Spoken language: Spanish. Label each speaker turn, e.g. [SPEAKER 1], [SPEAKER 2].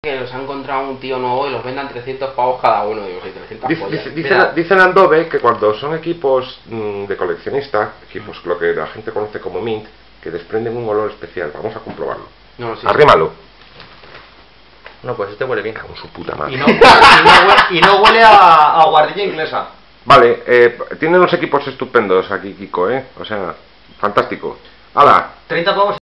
[SPEAKER 1] que los ha encontrado un tío nuevo y los vendan 300 pavos cada uno. Digo, sí, 300 pollas.
[SPEAKER 2] Dicen Andobe que cuando son equipos de coleccionistas, equipos lo que la gente conoce como mint, que desprenden un olor especial. Vamos a comprobarlo.
[SPEAKER 1] No, sí.
[SPEAKER 2] Arrímalo.
[SPEAKER 3] No, pues este huele bien.
[SPEAKER 2] Con su puta madre.
[SPEAKER 3] Y no huele a guardilla inglesa.
[SPEAKER 2] Vale, tiene unos equipos estupendos aquí, Kiko, O sea, fantástico. ¡Hala!
[SPEAKER 3] 30 pavos.